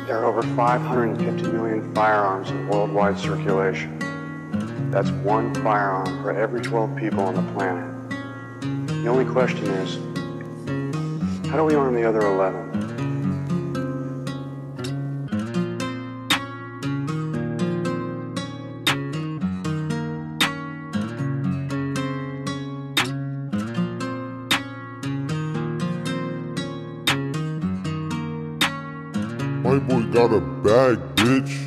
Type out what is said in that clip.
There are over 550 million firearms in worldwide circulation. That's one firearm for every 12 people on the planet. The only question is, how do we arm the other 11? My boy got a bag, bitch.